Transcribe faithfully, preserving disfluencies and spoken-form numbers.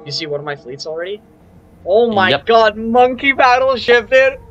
You see one of my fleets already? Oh my Yep. god, monkey battleship, dude!